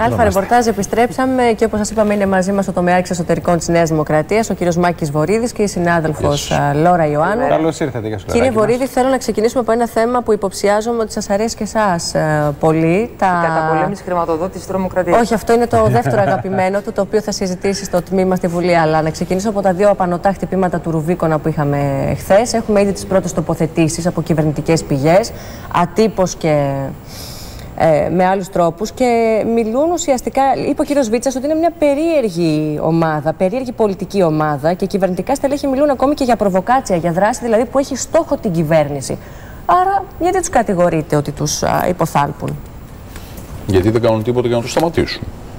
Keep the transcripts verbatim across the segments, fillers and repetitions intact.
Αλφα Ρεπορτάζ, επιστρέψαμε και όπως σας είπαμε είναι μαζί μας ο τομεάρχης εσωτερικών της Νέας Δημοκρατίας, ο κύριος Μάκης Βορίδης και η συνάδελφος yes. Λόρα Ιωάννου. Καλώς ήρθατε, για Κύριε Βορίδη, θέλω να ξεκινήσουμε από ένα θέμα που υποψιάζομαι ότι σας αρέσει και εσάς ε, πολύ. Τα... Η καταπολέμηση χρηματοδότησης τρομοκρατίας. Όχι, αυτό είναι το δεύτερο αγαπημένο του, το οποίο θα συζητήσει στο τμήμα στη Βουλή. Αλλά να ξεκινήσω από τα δύο απανωτά χτυπήματα του Ρουβίκονα που είχαμε χθες. Έχουμε ήδη τις πρώτες τοποθετήσεις από κυβερνητικές πηγές, ατύπως και ε, με άλλους τρόπους. Και μιλούν ουσιαστικά, είπε ο κύριος Βίτσας, ότι είναι μια περίεργη ομάδα, περίεργη πολιτική ομάδα και κυβερνητικά στελέχη μιλούν ακόμη και για προβοκάτσια, για δράση δηλαδή που έχει στόχο την κυβέρνηση. Άρα, γιατί τους κατηγορείτε ότι τους α, υποθάλπουν? Γιατί δεν κάνουν τίποτα για να τους σταματήσουν.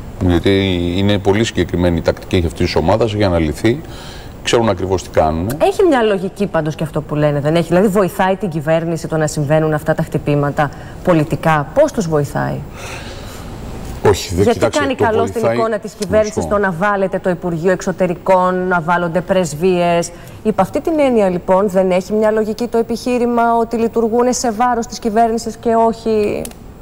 Γιατί είναι πολύ συγκεκριμένη η τακτική αυτής της ομάδας για να λυθεί. Ξέρουν ακριβώς τι κάνουν. Έχει μια λογική πάντως και αυτό που λένε, δεν έχει? Δηλαδή, βοηθάει την κυβέρνηση το να συμβαίνουν αυτά τα χτυπήματα πολιτικά? Πώς τους βοηθάει? Όχι, δεν Γιατί κοιτάξτε, κάνει καλό βοηθάει... στην εικόνα της κυβέρνησης το να βάλετε το Υπουργείο Εξωτερικών, να βάλλονται πρεσβείες? Υπ' αυτή την έννοια, λοιπόν, δεν έχει μια λογική το επιχείρημα ότι λειτουργούν σε βάρος της κυβέρνησης και όχι.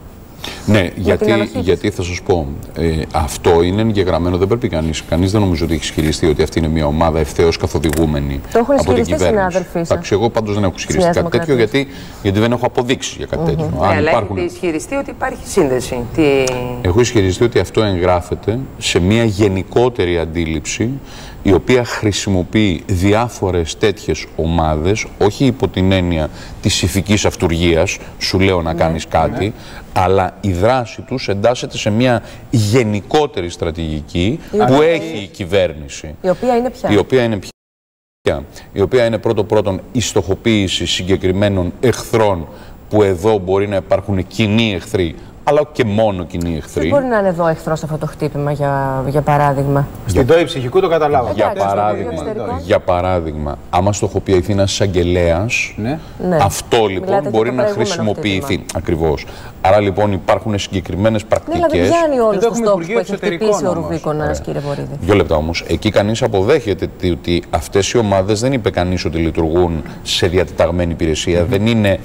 Ναι, γιατί, γιατί θα σας πω, ε, αυτό είναι εγγεγραμμένο, δεν πρέπει κανείς, κανείς δεν νομίζω ότι έχει ισχυριστεί ότι αυτή είναι μια ομάδα ευθέως καθοδηγούμενη από την κυβέρνηση. Εντάξει, εγώ πάντως δεν έχω ισχυριστεί κάτι τέτοιο, γιατί, γιατί δεν έχω αποδείξει για κάτι τέτοιο. Mm-hmm. Αν αλλά υπάρχουν... έχετε ισχυριστεί ότι υπάρχει σύνδεση. Τι... Έχω ισχυριστεί ότι αυτό εγγράφεται σε μια γενικότερη αντίληψη, η οποία χρησιμοποιεί διάφορες τέτοιες ομάδες, όχι υπό την έννοια της ηθικής αυτουργίας, σου λέω να ναι, κάνεις κάτι, ναι. αλλά η δράση τους εντάσσεται σε μια γενικότερη στρατηγική η που οποία έχει η κυβέρνηση. Η οποία είναι ποια? Η οποία είναι ποια? Η οποία είναι πρώτο-πρώτον η στοχοποίηση συγκεκριμένων εχθρών, που εδώ μπορεί να υπάρχουν κοινοί εχθροί, αλλά και μόνο κοινοί εχθροί. Ποιος μπορεί να είναι εδώ εχθρός αυτό το χτύπημα, για, για παράδειγμα? Στην ΤΟΗ ψυχικού το καταλάβω. Για, παράδειγμα, για παράδειγμα, άμα στοχοποιηθεί ένας εισαγγελέας, ναι. ναι. αυτό λοιπόν Μιλάτε μπορεί να χρησιμοποιηθεί. Ακριβώς. Άρα λοιπόν υπάρχουν συγκεκριμένες πρακτικές. Ναι, δηλαδή πιάνει όλους τους στόχους που έχει χτυπήσει ο Ρουβίκονας, κύριε Βορίδη. Δύο λεπτά όμως. Εκεί κανείς αποδέχεται ότι αυτές οι ομάδες δεν είπε κανείς ότι λειτουργούν σε διατεταγμένη υπηρεσία. Mm-hmm. Δεν είναι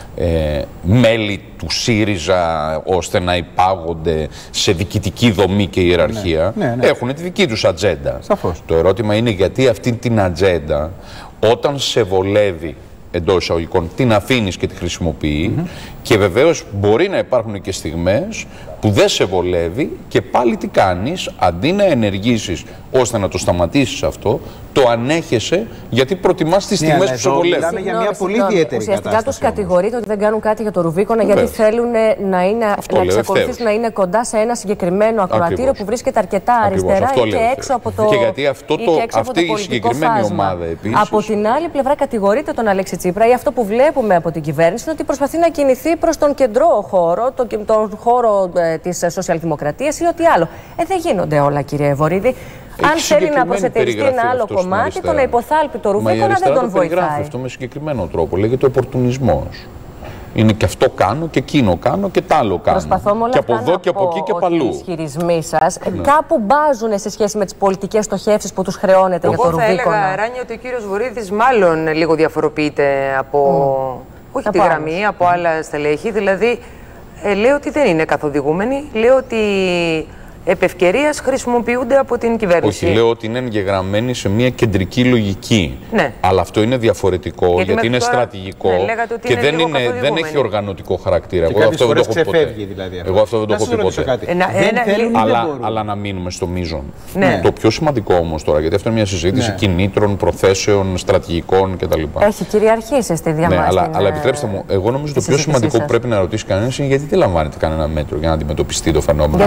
Ε, μέλη του ΣΥΡΙΖΑ ώστε να υπάγονται σε διοικητική δομή και ιεραρχία. Ναι, ναι, ναι. Έχουν τη δική τους ατζέντα. Σαφώς. Το ερώτημα είναι γιατί αυτή την ατζέντα, όταν σε βολεύει εντός εισαγωγικών, την αφήνεις και τη χρησιμοποιεί. Mm-hmm. Και βεβαίως μπορεί να υπάρχουν και στιγμές που δεν σε βολεύει και πάλι τι κάνεις? Αντί να ενεργήσεις ώστε να το σταματήσεις αυτό, το ανέχεσαι γιατί προτιμάς τις στιγμές ναι, που σε βολεύει. Μιλάμε για μια πολύ ιδιαίτερη Ουσιαστικά κατάσταση. Τους κατηγορείτε ότι δεν κάνουν κάτι για το Ρουβίκονα γιατί θέλουν να, είναι, να εξακολουθήσουν να είναι κοντά σε ένα συγκεκριμένο ακροατήριο Ακριβώς. που βρίσκεται αρκετά αριστερά ή και έξω από το, και γιατί αυτό το, έξω αυτή από το η συγκεκριμένη φάσμα. ομάδα επίσης. Από την άλλη πλευρά κατηγορείται τον Αλέξη Τσίπρα ή αυτό που βλέπουμε από την κυβέρνηση είναι ότι προσπαθεί να κινηθεί προς τον κεντρό χώρο, τον, τον χώρο ε, της σοσιαλδημοκρατίας ή ό,τι άλλο. Ε, δεν γίνονται όλα, κύριε Βορίδη. Έχει Αν θέλει να αποσετεριστεί ένα άλλο κομμάτι, το να υποθάλπει το Ρουβίκονα δεν τον βοηθάει. Αυτό με συγκεκριμένο τρόπο λέγεται οπορτουνισμός. Είναι και αυτό κάνω και εκείνο κάνω και τ' άλλο κάνω. Προσπαθώ με όλα και από εδώ και από εκεί και παλού. Οι ισχυρισμοί σας ναι. κάπου μπάζουν σε σχέση με τις πολιτικές στοχεύσεις που τους χρεώνεται για το Ρουβίκονα. Εγώ θα έλεγα, Ράνια, ότι ο κύριος Βορίδης μάλλον λίγο διαφοροποιείται από. Mm. όχι από τη γραμμή, άλλους. από άλλα στελέχη. Δηλαδή, ε, λέω ότι δεν είναι καθοδηγούμενοι. Λέω ότι επ' ευκαιρίας χρησιμοποιούνται από την κυβέρνηση. Όχι, λέω ότι είναι εγγεγραμμένοι σε μια κεντρική λογική. Ναι. Αλλά αυτό είναι διαφορετικό γιατί, γιατί είναι τώρα, στρατηγικό ναι, και είναι δεν, είναι, δεν έχει οργανωτικό χαρακτήρα. Εγώ αυτό δεν το έχω ποτέ. Δηλαδή, Εγώ αυτό δεν το έχω πει ποτέ. Ένα, δεν ένα, θέλουν, αλλά, δεν αλλά να μείνουμε στο μείζον. Ναι. Το πιο σημαντικό όμως τώρα, γιατί αυτό είναι μια συζήτηση ναι. κινήτρων, προθέσεων, στρατηγικών κτλ. Έχει κυριαρχήσει στη διαμάχη. Ναι, αλλά, αλλά επιτρέψτε μου, εγώ νομίζω το πιο σημαντικό που πρέπει να ρωτήσει κανένας είναι γιατί δεν λαμβάνεται κανένα μέτρο για να αντιμετωπιστεί το φαινόμενο.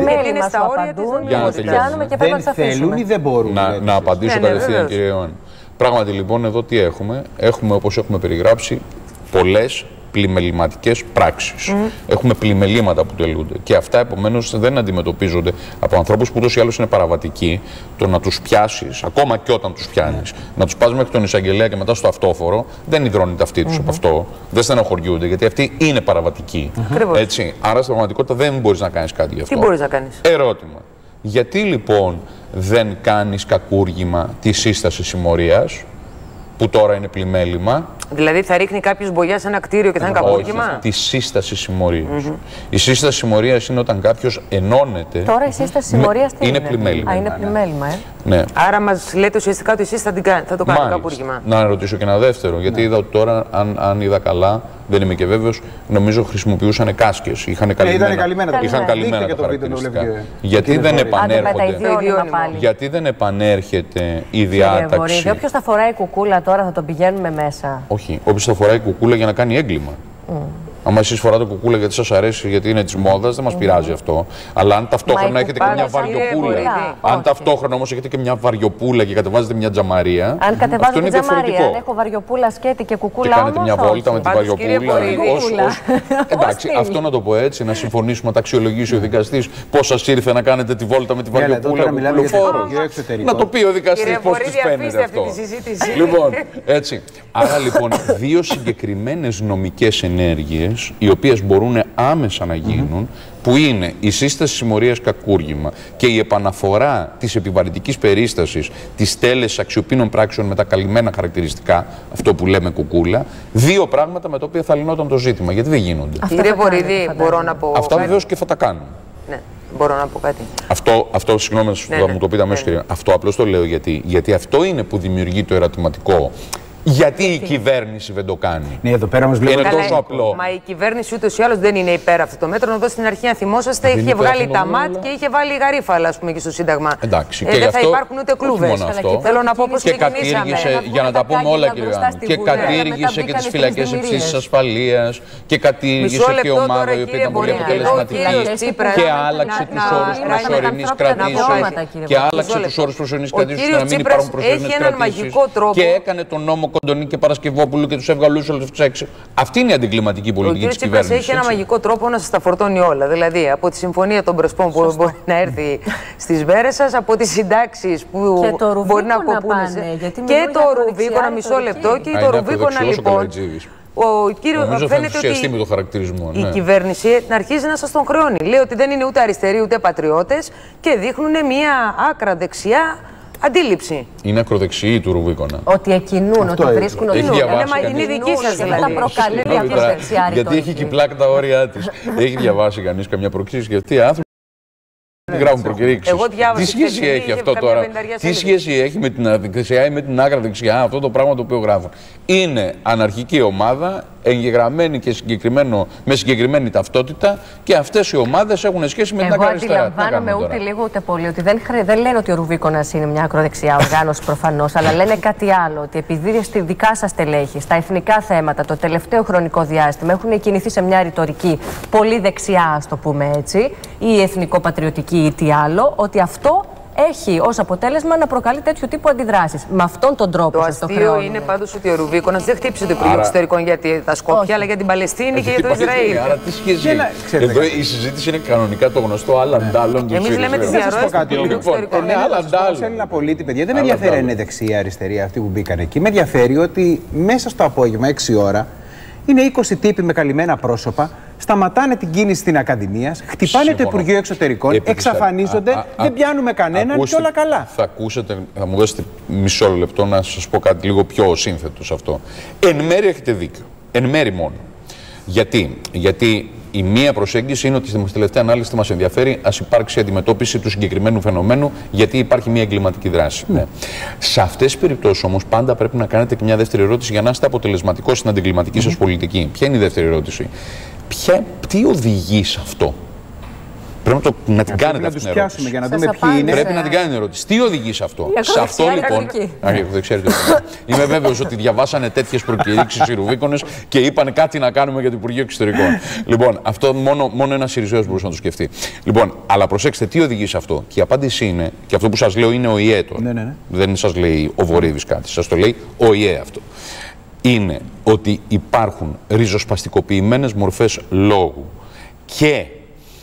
Στα όρια της δεν θέλουν ή δεν μπορούν. Να, να απαντήσω ναι, κατευθείαν, ναι, κύριε Ιωάννη. Πράγματι, λοιπόν, εδώ τι έχουμε. Έχουμε, όπως έχουμε περιγράψει, πολλές πλημεληματικές πράξεις. Mm. Έχουμε πλημελήματα που τελούνται. Και αυτά, επομένως, δεν αντιμετωπίζονται από ανθρώπους που ούτως ή άλλως είναι παραβατικοί. Το να τους πιάσεις, ακόμα και όταν τους πιάνεις, mm. να τους πας μέχρι τον εισαγγελέα και μετά στο αυτόφορο, δεν υδρώνει τα αυτή τους mm -hmm. από αυτό. Δεν στενοχωριούνται, γιατί αυτοί είναι παραβατικοί. Mm -hmm. Έτσι. Άρα, στην πραγματικότητα, δεν μπορείς να κάνεις κάτι γι' αυτό. Τι μπορείς να κάνεις? Ερώτημα. Γιατί λοιπόν δεν κάνεις κακούργημα τη σύσταση συμμορίας, που τώρα είναι πλημέλημα, Δηλαδή θα ρίχνει κάποιο μπογιά σε ένα κτίριο και θα είναι κακούργημα. Τη σύσταση συμμορίας. Mm-hmm. Η σύσταση συμμορίας είναι όταν κάποιος ενώνεται. Τώρα η σύσταση συμμορίας τι είναι? Είναι πλημέλημα. Α, είναι πλημέλημα, ε. Ναι. Άρα μας λέτε ουσιαστικά ότι εσείς θα, την, θα το κάνετε κακούργημα. Να ρωτήσω και ένα δεύτερο, γιατί ναι. είδα ότι τώρα, αν, αν είδα καλά, δεν είμαι και βέβαιος, νομίζω χρησιμοποιούσαν κάσκες. Είχαν καλυμμένα, καλυμμένα, είχαν καλυμμένα τα χαρακτηριστικά. Γιατί δεν επανέρχονται. Γιατί δεν επανέρχεται η διάταξη. Όποιος θα φοράει κουκούλα τώρα θα τον πηγαίνουμε μέσα. Όχι, όποιος θα φοράει κουκούλα για να κάνει έγκλημα. Mm. Αν εσείς φοράτε κουκούλα γιατί σας αρέσει, γιατί είναι της μόδας, δεν μας mm. πειράζει αυτό. Αλλά αν ταυτόχρονα έχετε και μια βαριοπούλα, αν ταυτόχρονα όμως έχετε και μια βαριοπούλα και κατεβάζετε μια τζαμαρία, αν κατεβάζω τη τζαμαρία, αν έχω βαριοπούλα σκέτη και κουκούλα, και κάνετε όμως, μια βόλτα με την βαριοπούλα. Ως, εντάξει, αυτό να το πω έτσι, να συμφωνήσουμε, να τα αξιολογήσει ο δικαστής πώς σας ήρθε να κάνετε τη βόλτα με τη βαριοπούλα. Να το πει ο δικαστής πώς της φαίνεται αυτό. Λοιπόν, έτσι. Άρα λοιπόν, δύο συγκεκριμένες νομικές ενέργειες οι οποίες μπορούν άμεσα να γίνουν, mm-hmm. που είναι η σύσταση συμμορίας κακούργημα και η επαναφορά της επιβαρυντικής περίστασης της τέλεσης αξιοπίνων πράξεων με τα καλυμμένα χαρακτηριστικά, αυτό που λέμε κουκούλα, δύο πράγματα με τα οποία θα λυνόταν το ζήτημα. Γιατί δεν γίνονται. Κύριε Βορίδη, μπορώ να πω. Αυτά βεβαίως και θα τα κάνουν. Ναι, μπορώ να πω κάτι. Αυτό, αυτό συγγνώμη, θα ναι, μου το πείτε αμέσως, ναι, ναι. Αυτό απλώς το λέω γιατί, γιατί αυτό είναι που δημιουργεί το ερωτηματικό. Γιατί η κυβέρνηση δεν το κάνει. Ναι, εδώ πέρα μας βλέπουμε. Είναι τόσο απλό. Μα η κυβέρνηση ούτως ή άλλως δεν είναι υπέρ αυτό το μέτρο. Εδώ στην αρχή, αν θυμόσαστε, είχε βγάλει τα ΜΑΤ και είχε βάλει γαρίφαλα, ας πούμε, και στο Σύνταγμα. Εντάξει. Ε, δεν θα υπάρχουν ούτε κλούβες. Θέλω να πω πως και κατήργησε, για να τα πούμε όλα, κύριε Άννου, και κατήργησε και τις φυλακές υψής ασφαλείας και κατήργησε και ομάδα η οποία ήταν πολύ αποτελεσματική και άλλαξε τους όρους προσωρινής κρατήσεως και άλλαξε τους όρους προσωρινής κρατήσεως να μην υπάρχουν προσωρινές κρατήσεις και έκανε τον νόμο Κοντονή και Παρασκευόπουλου και τους έβγαλε όλους τους έξι. Αυτή είναι η αντιγκληματική πολιτική της κυβέρνησης. Ο κ. Τσίπρας έχει ένα μαγικό τρόπο να σας τα φορτώνει όλα. Δηλαδή, από τη συμφωνία των Πρεσπών που μπορεί να έρθει στις μέρες σας, από τις συντάξεις που μπορεί να κοπούνε. Και το Ρουβίκονα, μισό λεπτό, και το Ρουβίκονα λοιπόν. Ο κύριο φαίνεται ότι με το χαρακτηρισμό, η ναι. κυβέρνηση αρχίζει να σας τον χρεώνει. Λέει ότι δεν είναι ούτε αριστεροί ούτε πατριώτες και δείχνουν μια άκρα δεξιά αντίληψη. Είναι ακροδεξιοί του Ρουβίκονα. Ότι εκκινούν, ότι βρίσκουν ότι είναι, είναι δική σας δηλαδή. Τα προκαλεί μια δεξιά. Γιατί έχει και πλάκα τα όρια της. Έχει διαβάσει κανείς καμιά προξήση και αυτοί οι άνθρωποι γράφουν προκηρύξεις. Τι σχέση έχει αυτό τώρα, τι σχέση έχει με την δεξιά ή με την άκρα δεξιά αυτό το πράγμα το οποίο γράφουν. Είναι αναρχική ομάδα, εγγεγραμμένη και συγκεκριμένο, με συγκεκριμένη ταυτότητα και αυτές οι ομάδες έχουν σχέση με την άκρα αριστερά. Εγώ αντιλαμβάνομαι ούτε λίγο ούτε πολύ ότι δεν, χρε... δεν λένε ότι ο Ρουβίκονας είναι μια ακροδεξιά οργάνωση προφανώς, αλλά λένε κάτι άλλο. Ότι επειδή στη δικά σας τελέχη, στα εθνικά θέματα, το τελευταίο χρονικό διάστημα έχουν κινηθεί σε μια ρητορική πολύ δεξιά, ας το πούμε έτσι, ή εθνικοπατριωτική ή τι άλλο, ότι αυτό έχει ως αποτέλεσμα να προκαλεί τέτοιου τύπου αντιδράσεις. Με αυτόν τον τρόπο σας το χρεώνουν. Το αστείο είναι πάντως ότι ο Ρουβίκονας δεν χτύπησε το Υπουργείο Εξωτερικών για τα Σκόπια, αλλά για την Παλαιστίνη και για το Ισραήλ. Άρα τι σχέση. Εδώ η συζήτηση είναι κανονικά το γνωστό άλλαντάλλον. Εμείς λέμε τις διαρροές του Υπουργείου Εξωτερικών. Σε Έλληνα πολίτη, παιδιά, δεν με ενδιαφέρει αν είναι δεξιά αριστερή αυτοί που μπήκαν εκεί. Με ενδιαφέρει ότι μέσα στο απόγευμα, έξι ώρα, είναι είκοσι τύποι με καλυμμένα πρόσωπα, σταματάνε την κίνηση στην Ακαδημία, χτυπάνε Σύμφωνο. το Υπουργείο Εξωτερικών, Επίσης, εξαφανίζονται, α, α, δεν πιάνουμε κανέναν ακούστε, και όλα καλά. Θα ακούσετε, θα μου δώσετε μισό λεπτό να σας πω κάτι λίγο πιο σύνθετο σε αυτό. Εν μέρει έχετε δίκιο. Εν μέρει μόνο. Γιατί, Γιατί η μία προσέγγιση είναι ότι στη τελευταία ανάλυση μας ενδιαφέρει ας υπάρξει αντιμετώπιση του συγκεκριμένου φαινομένου, γιατί υπάρχει μια εγκληματική δράση. Mm. Ναι. Σε αυτές τις περιπτώσεις όμως πάντα πρέπει να κάνετε και μια δεύτερη ερώτηση για να είστε αποτελεσματικός στην αντιγκληματική mm. σας πολιτική. Ποια είναι η δεύτερη ερώτηση? Ποια, τι οδηγεί σε αυτό? Πρέπει να, το, να την κάνετε αυτή την ερώτηση. Για να δούμε ποιοι είναι. Πρέπει να την κάνετε την ερώτηση. Τι οδηγεί σε αυτό? Σε αυτό λοιπόν. Δεν ξέρετε. Είμαι βέβαιος ότι διαβάσανε τέτοιες προκηρύξεις οι Ρουβίκονες και είπαν κάτι να κάνουμε για το Υπουργείο Εξωτερικών. Λοιπόν, αυτό μόνο, μόνο ένα Συριζέος μπορούσε να το σκεφτεί. Λοιπόν, αλλά προσέξτε, τι οδηγεί σε αυτό? Και η απάντηση είναι, και αυτό που σας λέω είναι ο ΙΕ τώρα. Ναι, ναι, ναι. Δεν σας λέει ο Βορίδης κάτι, σας το λέει ο ΙΕ αυτό. Είναι ότι υπάρχουν ριζοσπαστικοποιημένες μορφές λόγου και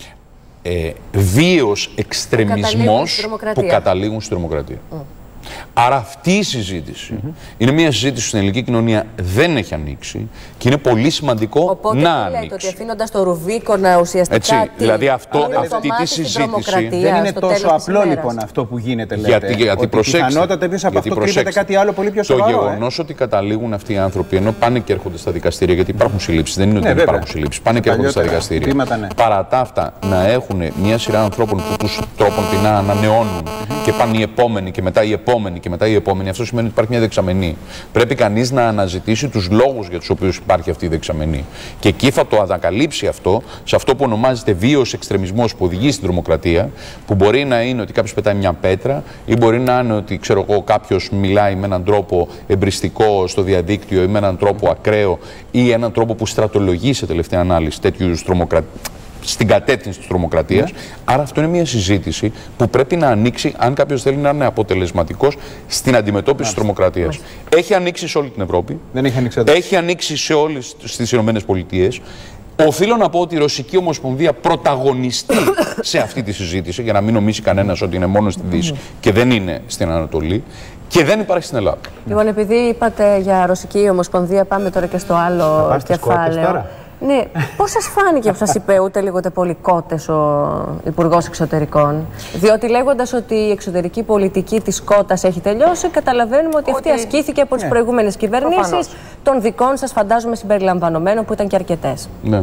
Ε, βίος εξτρεμισμός που καταλήγουν στη τρομοκρατία. Mm. Άρα αυτή η συζήτηση mm-hmm. είναι μια συζήτηση που στην ελληνική κοινωνία δεν έχει ανοίξει και είναι πολύ σημαντικό Οπότε, να ανοίξει. ανοίξει. Οπότε αφήνοντας το Ρουβίκονα ουσιαστικά. Έτσι, τι, δηλαδή αυτό, είναι αυτή τη συζήτηση δεν είναι τόσο απλό λοιπόν αυτό που γίνεται, λέτε. Γιατί, γιατί προσέξτε, πιθανότατα πίσω από γιατί αυτό προσέξτε, κρύβεται κάτι άλλο πολύ πιο σοβαρό. Το γεγονός ε? ότι καταλήγουν αυτοί οι άνθρωποι, ενώ πάνε και έρχονται στα δικαστήρια, γιατί υπάρχουν συλλήψεις, δεν είναι ότι ναι, δεν υπάρχουν συλλήψεις, πάνε και έρχονται στα δικαστήρια. Βήματα, ναι. Παρά τα αυτά, να έχουν μια σειρά ανθρώπων που τους τρόπον την ανανεώνουν mm-hmm. και πάνε οι επόμενοι και μετά οι επόμενοι και μετά οι επόμενοι, αυτό σημαίνει ότι υπάρχει μια δεξαμενή. Πρέπει κανείς να αναζητήσει τους λόγους για τους οποίους υπάρχει αυτή η δεξαμενή. Και εκεί θα το ανακαλύψει αυτό, σε αυτό που ονομάζεται βίαιος εξτρεμισμός που οδηγεί στην τρομοκρατία, που μπορεί να είναι ότι κάποιος πετάει μια πέτρα ή μπορεί να είναι ότι ξέρω εγώ, κάποιος μιλάει με έναν τρόπο εμπριστικό στο διαδίκτυο ή με έναν τρόπο ακραίο ή έναν τρόπο που στρατολογεί σε τελευταία ανάλυση τέτοιου είδους τρομοκρατία. Στην κατεύθυνση της τρομοκρατίας. Ναι. Άρα αυτό είναι μια συζήτηση που πρέπει να ανοίξει αν κάποιος θέλει να είναι αποτελεσματικός στην αντιμετώπιση της τρομοκρατίας. Έχει ανοίξει σε όλη την Ευρώπη. Δεν έχει ανοίξει, έχει ανοίξει σε όλες τις Ηνωμένες Πολιτείες. Οφείλω να πω ότι η Ρωσική Ομοσπονδία πρωταγωνιστεί σε αυτή τη συζήτηση, για να μην νομίσει κανένας ότι είναι μόνο στη Δύση και δεν είναι στην Ανατολή. Και δεν υπάρχει στην Ελλάδα. Λοιπόν, επειδή είπατε για Ρωσική Ομοσπονδία, πάμε τώρα και στο άλλο κεφάλαιο. Ναι, πώς σας φάνηκε που σας είπε ούτε λίγο πολύ κότες ο Υπουργός Εξωτερικών? Διότι λέγοντας ότι η εξωτερική πολιτική της κότας έχει τελειώσει, καταλαβαίνουμε ότι, ότι... αυτή ασκήθηκε από τις ναι. προηγούμενες κυβερνήσεις, των δικών σας φαντάζομαι συμπεριλαμβανομένων που ήταν και αρκετές. Ναι.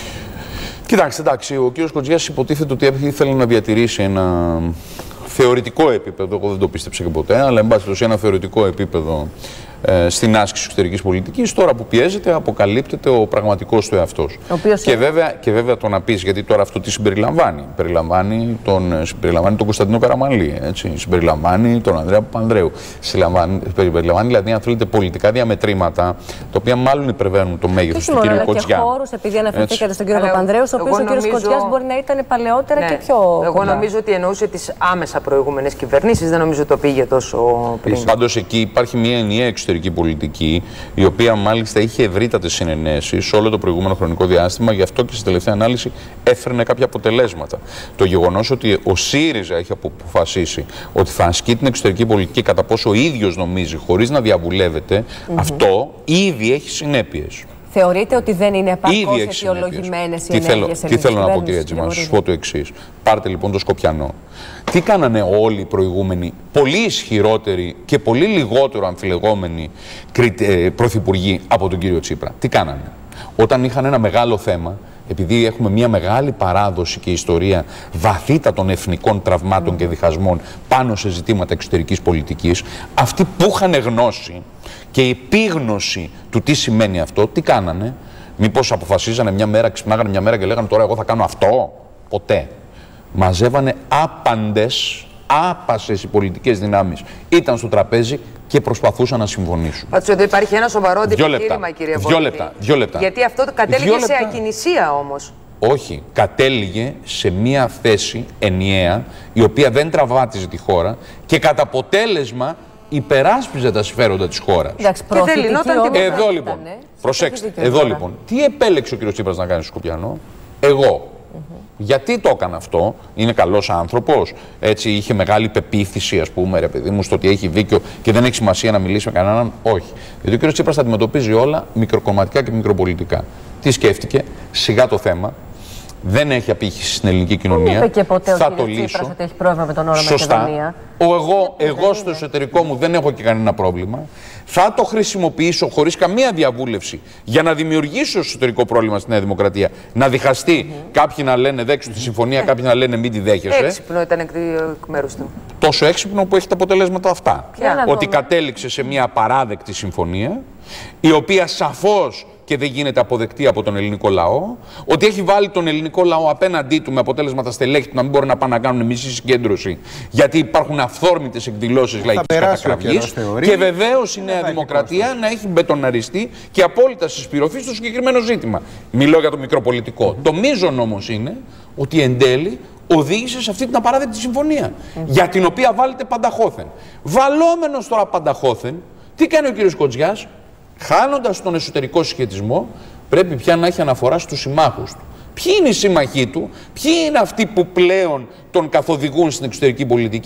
Κοιτάξτε, εντάξει, ο κ. Κοτζιάς υποτίθεται ότι ήθελε να διατηρήσει ένα θεωρητικό επίπεδο, εγώ δεν το πίστεψα και ποτέ, αλλά εν πάση περιπτώσει ένα θεωρητικό επίπεδο ε, στην άσκηση εξωτερικής πολιτικής. Τώρα που πιέζεται, αποκαλύπτεται ο πραγματικός του εαυτός. Και βέβαια, και βέβαια το να πεις, γιατί τώρα αυτό τι συμπεριλαμβάνει. Περιλαμβάνει τον, συμπεριλαμβάνει τον Κωνσταντίνο Καραμανλή, έτσι, συμπεριλαμβάνει τον Ανδρέα Παπανδρέου. Περιλαμβάνει δηλαδή, αν θέλετε, πολιτικά διαμετρήματα, τα οποία μάλλον υπερβαίνουν το μέγεθος του κ. Κοτζιά. Και χώρους, επειδή αναφερθήκατε στον κ. Παπανδρέου, ο οποίος ο κ. Κοτζιάς μπορεί να ήταν παλαιότερα ναι. και πιο. Εγώ κοντά. Νομίζω ότι εννοούσε τις άμεσα προηγούμενες κυβερνήσεις, δεν νομίζω το πήγε τόσο πριν. Πάντως εκεί υπάρχει μια ενιαία εξωτερική πολιτική, η οποία μάλιστα είχε ευρύτατες συνενέσεις όλο το προηγούμενο χρονικό διάστημα, γι' αυτό και στη τελευταία ανάλυση έφερνε κάποια αποτελέσματα. Το γεγονός ότι ο ΣΥΡΙΖΑ έχει αποφασίσει ότι θα ασκεί την εξωτερική πολιτική κατά πόσο ο ίδιος νομίζει, χωρίς να διαβουλεύεται, mm-hmm. αυτό ήδη έχει συνέπειες. Θεωρείτε ότι δεν είναι επαρκώς αιτιολογημένες οι ενέργειες? Τι θέλω να πω, κυρία Τζιμά, να σας πω το εξής. Πάρτε λοιπόν το Σκοπιανό. Τι κάνανε όλοι οι προηγούμενοι, πολύ ισχυρότεροι και πολύ λιγότερο αμφιλεγόμενοι πρωθυπουργοί από τον κύριο Τσίπρα? Τι κάνανε? Όταν είχαν ένα μεγάλο θέμα, επειδή έχουμε μια μεγάλη παράδοση και ιστορία βαθύτατων εθνικών τραυμάτων mm. και διχασμών πάνω σε ζητήματα εξωτερικής πολιτικής, αυτοί που είχαν γνώση και επίγνωση του τι σημαίνει αυτό, τι κάνανε? Μήπως αποφασίζανε μια μέρα, ξυπνάγανε μια μέρα και λέγανε τώρα εγώ θα κάνω αυτό? Ποτέ. Μαζεύανε άπαντες, άπασες οι πολιτικές δυνάμεις. Ήταν στο τραπέζι και προσπαθούσαν να συμφωνήσουν. Πάντως εδώ υπάρχει ένα σοβαρό αντιπιχείρημα, κύριε Βόλτη. Δύο λεπτά, δύο λεπτά. Γιατί αυτό κατέληγε σε ακινησία όμως. Όχι, κατέληγε σε μια θέση ενιαία, η οποία δεν τραυμάτιζε τη χώρα και κατά αποτέλεσμα υπεράσπιζε τα συμφέροντα της χώρας. Εντάξει, και θεληνόταν την Εδώ λοιπόν, ναι. προσέξτε, εδώ λοιπόν, τι επέλεξε ο κ. Τσίπρας να κάνει στο Σκοπιανό? Εγώ. Mm-hmm. Γιατί το έκανε αυτό? Είναι καλός άνθρωπος? Έτσι, είχε μεγάλη πεποίθηση, ας πούμε, ρε παιδί μου, στο ότι έχει δίκιο και δεν έχει σημασία να μιλήσει με κανέναν? Όχι. Γιατί ο κ. Τσίπρας τα αντιμετωπίζει όλα μικροκομματικά και μικροπολιτικά. Τι σκέφτηκε? Σιγά το θέμα. Δεν έχει απήχηση στην ελληνική κοινωνία. Δεν είπε και ποτέ θα ο κ. Τσίπρας ότι έχει πρόβλημα με τον όρο Μακεδονία. Ο εγώ, εγώ στο εσωτερικό μου δεν έχω και κανένα πρόβλημα. Θα το χρησιμοποιήσω χωρίς καμία διαβούλευση για να δημιουργήσω εσωτερικό πρόβλημα στη Νέα Δημοκρατία. Να διχαστεί. Mm-hmm. Κάποιοι να λένε δέξου τη συμφωνία, mm-hmm. κάποιοι να λένε μην τη δέχεσαι. Έξυπνο ήταν εκ μέρους του. Τόσο έξυπνο που έχει τα αποτελέσματα αυτά. Ποια? Ότι κατέληξε σε μια απαράδεκτη συμφωνία, η οποία σαφώς και δεν γίνεται αποδεκτή από τον ελληνικό λαό, ότι έχει βάλει τον ελληνικό λαό απέναντί του με αποτέλεσμα τα στελέχη του να μην μπορούν να πάνε να κάνουν μισή συγκέντρωση, γιατί υπάρχουν αυθόρμητες εκδηλώσεις λαϊκής κατακραυγής. Και βεβαίως η Νέα Δημοκρατία να έχει μπετοναριστεί και απόλυτα συσπηρωθεί στο συγκεκριμένο ζήτημα. Μιλώ για το μικροπολιτικό. Mm-hmm. Το μείζον όμως είναι ότι εν τέλει οδήγησε σε αυτή την απαράδεκτη συμφωνία, mm-hmm. για την οποία βάλετε πανταχώθεν. Βαλόμενος τώρα πανταχώθεν, τι κάνει ο κ. Κοτζιάς? Χάνοντας τον εσωτερικό συσχετισμό, πρέπει πια να έχει αναφορά στους συμμάχους του. Ποιοι είναι οι σύμμαχοί του, ποιοι είναι αυτοί που πλέον τον καθοδηγούν στην εξωτερική πολιτική?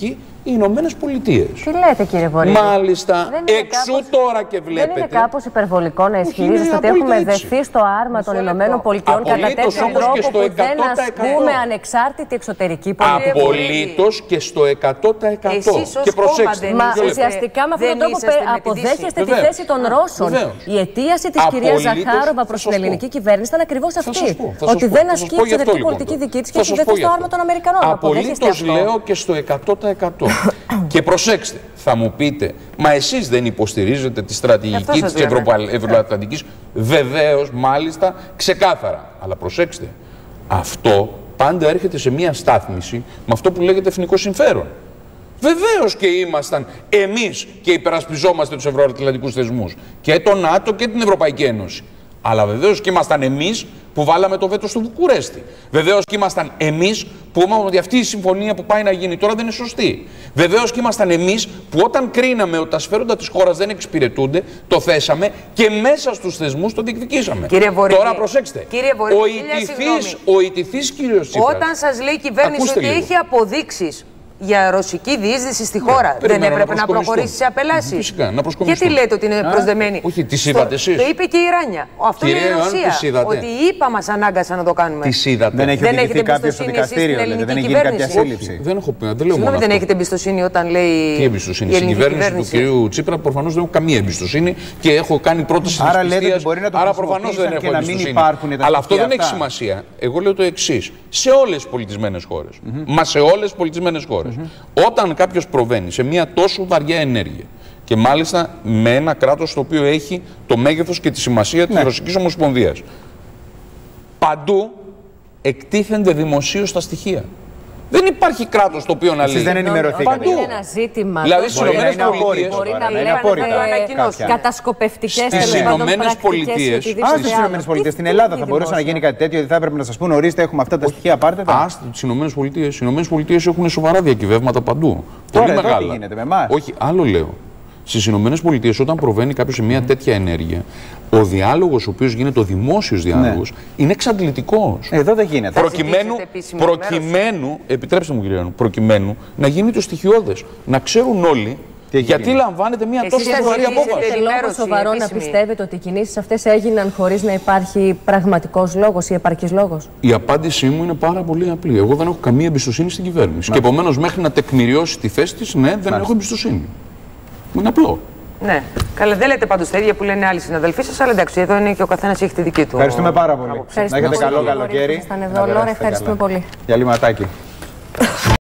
οι Ηνωμένες Πολιτείες. Τι λέτε, κύριε Βορύδη? Μάλιστα, εξού κάπως, τώρα και βλέπετε. Δεν είναι κάπως υπερβολικό να ισχυρίζεστε ότι έχουμε δεθεί στο άρμα των Ηνωμένων Πολιτειών κατά τέτοιο τρόπο που δεν ασκούμε ανεξάρτητη εξωτερική πολιτική? Απολύτως και στο εκατό τοις εκατό. Και προσέξτε. Μα ουσιαστικά με αυτόν τον τρόπο αποδέχεστε τη θέση των Ρώσων. Η αιτίαση της κυρίας Ζαχάροβα προς την ελληνική κυβέρνηση ήταν ακριβώς αυτή. Ότι δεν ασκεί εξωτερική πολιτική δική της και έχει δεθεί στο άρμα των Αμερικανών. Απολύτως λέω και στο εκατό τοις εκατό. Και προσέξτε, θα μου πείτε, μα εσείς δεν υποστηρίζετε τη στρατηγική της Ευρωατλαντικής? Βεβαίως, μάλιστα, ξεκάθαρα. Αλλά προσέξτε, αυτό πάντα έρχεται σε μία στάθμιση με αυτό που λέγεται εθνικό συμφέρον. Βεβαίως και ήμασταν εμείς και υπερασπιζόμαστε τους ευρωατλαντικούς θεσμούς, και το ΝΑΤΟ και την Ευρωπαϊκή Ένωση. Αλλά βεβαίως και ήμασταν εμείς που βάλαμε το βέτο στο Βουκουρέστι. Βεβαίως και ήμασταν εμείς που είπαμε ότι αυτή η συμφωνία που πάει να γίνει τώρα δεν είναι σωστή. Βεβαίως και ήμασταν εμείς που όταν κρίναμε ότι τα συμφέροντα της χώρας δεν εξυπηρετούνται, το θέσαμε και μέσα στους θεσμούς το διεκδικήσαμε. Κύριε Βορύδη, τώρα προσέξτε. Κύριε Βορύδη, ο ητηθής, ο ητηθής κύριος Τσίπρας. Όταν σας λέει η κυβέρνηση Ακούστε ότι λίγο. έχει αποδείξεις για ρωσική διείσδυση στη χώρα, Ναι, δεν έπρεπε να να προχωρήσει σε απελάσεις? Φυσικά, να προσκομιστούν. Γιατί λέτε ότι είναι προσδεμένη? Όχι, τις είδατε εσείς? Το είπε και η Ράνια. Αυτό Κυρία είναι η Ιωάννου, Ρωσία. τις είδατε? Ότι οι ΗΠΑ μας ανάγκασαν να το κάνουμε. Τις είδατε? Δεν έχει Δεν οδηγηθεί έχετε κάποιο στο εμπιστοσύνη εσείς δικαστήριο, στην δηλαδή δεν έχει ελληνική γίνει κάποια κυβέρνηση? σύλληψη. Δεν έχω πει, δεν λέω μόνο Συγγνώμη, δεν αυτό. έχετε εμπιστοσύνη όταν λέει. Τι εμπιστοσύνη? η Στην ελληνική κυβέρνηση του κυρίου Τσίπρα προφανώς δεν έχω καμία εμπιστοσύνη και έχω κάνει πρόταση Άρα λέτε δυσπιστίας. ότι μπορεί να το Άρα προφανώς δεν χρησιμοποιήσαν έχω και να μην εμπιστοσύνη. υπάρχουν τα Αλλά αυτό στοιχεία δεν έχει αυτά. σημασία. Εγώ λέω το εξής. Σε όλες τις πολιτισμένες χώρες, μα σε όλες τις πολιτισμένες χώρες, όταν κάποιος προβαίνει σε μια τόσο βαριά ενέργεια και μάλιστα με ένα κράτος το οποίο έχει το μέγεθος και τη σημασία της Ναι. Ρωσικής Ομοσπονδίας, παντού εκτίθενται δημοσίως τα στοιχεία. Δεν υπάρχει κράτος το οποίο να λέει. Εσείς δεν ενημερωθήκατε. Είναι ένα ζήτημα. Δηλαδή στις Μπορεί να Ηνωμένες είναι Πολιτείες. απόρριτο Μπορεί τώρα, να να είναι βλέπετε απόρριτα κάποια. κατασκοπευτικές Στις τέλος πάντων Ηνωμένες πρακτικές Πολιτείες. ή Α, οτιδήποτε στις άλλο. ΗΠΑ. Τι Στην τι Ελλάδα είναι θα μπορούσε να δημόσια? γίνει κάτι τέτοιο, ότι θα έπρεπε να σας πούνε, ορίστε, έχουμε αυτά τα στοιχεία, πάρτε τα. Α, στις Ηνωμένες Πολιτείες. Οι Ηνωμένες Πολιτείες έχουν σοβαρά διακυβεύματα παντού. Τώρα, Πολύ εδώ τι μεγάλα. γίνεται με εμάς? Όχι, άλλο λέω. Στις Ηνωμένες Πολιτείες, όταν προβαίνει κάποιος σε μια τέτοια ενέργεια, ο διάλογος, ο οποίος γίνεται ο δημόσιος διάλογος, είναι εξαντλητικός. Εδώ δεν γίνεται. Προκειμένου, ζητήσετε επίσημη προκειμένου, επιτρέψτε μου κύριε Ιωάννου, προκειμένου να γίνει το στοιχειώδες. Να ξέρουν όλοι Τι έχει γιατί γίνει. λαμβάνεται μια Εσείς τόσο θα σοβαρή ζητήσετε απόφαση. Έχετε λόγο ενημέρωση σοβαρό να επίσημη. πιστεύετε ότι οι κινήσεις αυτές έγιναν χωρίς να υπάρχει πραγματικός λόγος ή επαρκής λόγος? Η απάντησή μου είναι πάρα πολύ απλή. Εγώ δεν έχω καμία εμπιστοσύνη στην κυβέρνηση. Και επομένως, μέχρι να τεκμηριώσει τη θέση της, ναι, δεν έχω εμπιστοσύνη. Είναι απλό. Ναι. Καλά, δεν λέτε πάντως τα ίδια που λένε άλλοι συναδελφοί σας, αλλά εντάξει, εδώ είναι και ο καθένας έχει τη δική του. Ευχαριστούμε πάρα πολύ. Ευχαριστούμε Να έχετε πολύ, καλό κύριε καλοκαίρι. Βορύδη, που ήσασταν Να εδώ. Λόρα, περάσετε ευχαριστούμε καλά. πολύ. Διαλυματάκι.